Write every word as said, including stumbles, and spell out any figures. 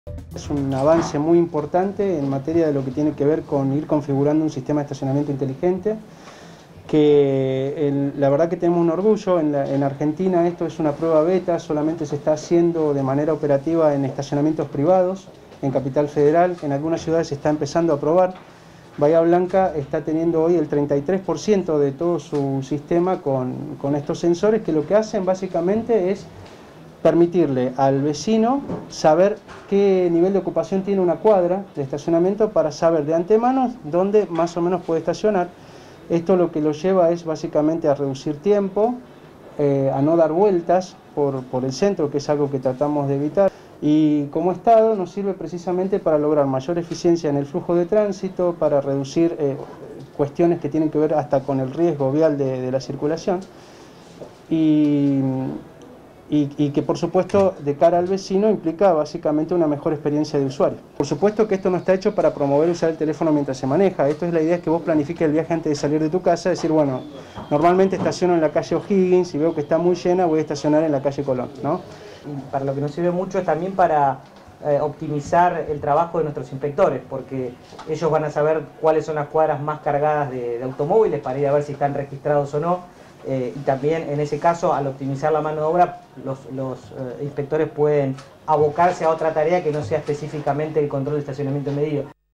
Es un avance muy importante en materia de lo que tiene que ver con ir configurando un sistema de estacionamiento inteligente, que el, la verdad que tenemos un orgullo. En, la, en Argentina esto es una prueba beta, solamente se está haciendo de manera operativa en estacionamientos privados, en Capital Federal, en algunas ciudades se está empezando a probar. Bahía Blanca está teniendo hoy el treinta y tres por ciento de todo su sistema con, con estos sensores, que lo que hacen básicamente es permitirle al vecino saber qué nivel de ocupación tiene una cuadra de estacionamiento para saber de antemano dónde más o menos puede estacionar. Esto lo que lo lleva es básicamente a reducir tiempo, eh, a no dar vueltas por, por el centro, que es algo que tratamos de evitar. Y como Estado nos sirve precisamente para lograr mayor eficiencia en el flujo de tránsito, para reducir eh, cuestiones que tienen que ver hasta con el riesgo vial de, de la circulación. Y, Y, y que por supuesto de cara al vecino implica básicamente una mejor experiencia de usuario. Por supuesto que esto no está hecho para promover usar el teléfono mientras se maneja. Esto es la idea, es que vos planifiques el viaje antes de salir de tu casa, decir, bueno, normalmente estaciono en la calle O'Higgins y veo que está muy llena, voy a estacionar en la calle Colón, ¿no? Y para lo que nos sirve mucho es también para eh, optimizar el trabajo de nuestros inspectores, porque ellos van a saber cuáles son las cuadras más cargadas de, de automóviles para ir a ver si están registrados o no. Eh, y también en ese caso, al optimizar la mano de obra, los, los eh, inspectores pueden abocarse a otra tarea que no sea específicamente el control de estacionamiento medido.